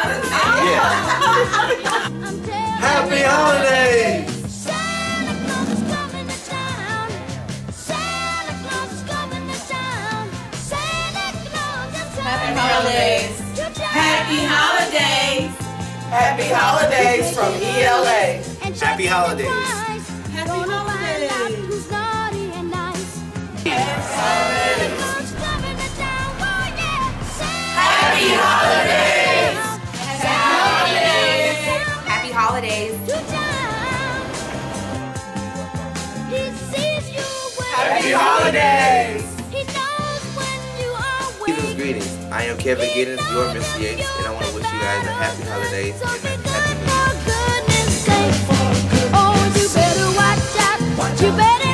Yeah. Happy holidays! Santa Claus is coming to town. Santa Claus is coming to town. Santa Claus is coming. Happy holidays. Happy holidays. Happy holidays from ELA. Happy holidays. Happy holidays. Who's naughty and nice. Happy holidays. Happy holidays. He sees you when Happy holidays. he knows when you are Season's weak. greetings. I am Kevin Giddens, your Mr. Yates, and I want to wish you guys a happy holidays and a happy new year. For goodness sake, oh, you better watch out. You better